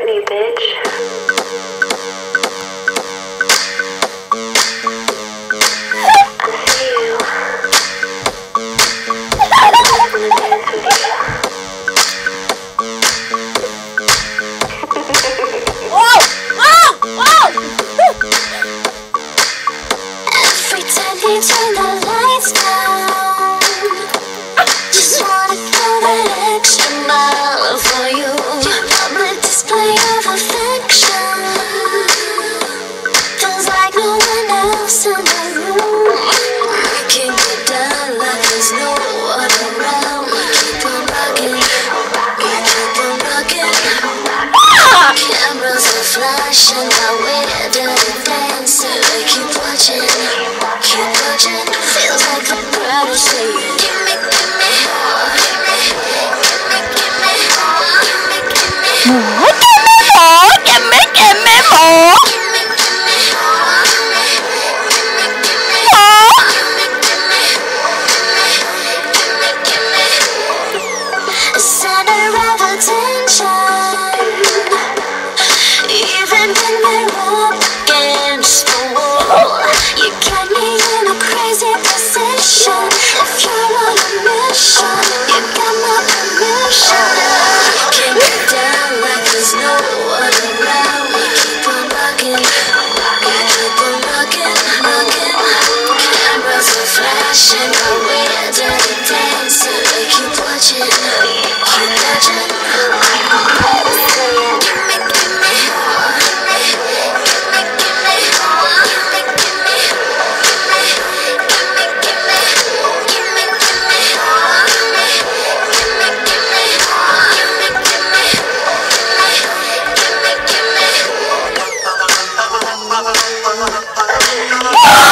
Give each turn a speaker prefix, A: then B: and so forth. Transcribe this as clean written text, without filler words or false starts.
A: at me, bitch. I see you. I just wanna dance with you.
B: Whoa! Whoa! Whoa!
C: Every time you turn the lights down, just wanna go that extra mile for you. Your public display of affection feels like no one else in the room. We can get down like there's no one around. We keep on rocking, we keep on rocking. Cameras are flashing, now we're dirty dancing. We keep watching, keep watching. Feels like a crowd is saying, gimme, gimme more, gimme, gimme, gimme more, gimme, gimme more,
B: Gimme more! Gimme, gimme more!
C: gimme, gimme more, gimme, gimme, gimme
B: More!
C: gimme, gimme. Center of attention, even when we're up against the wall. You got me in a crazy position. If you're on a mission, you got my permission. We can get down like there's no one around. We keep on rocking, we keep on rocking, rocking. Cameras are flashing, but we're dirty dancing. We keep watching, keep watching. Saying, gimme, gimme more, gimme, gimme, gimme more, gimme, gimme, gimme, gimme, gimme, gimme, gimme more, gimme, gimme, gimme more, gimme, gimme, gimme, gimme, gimme.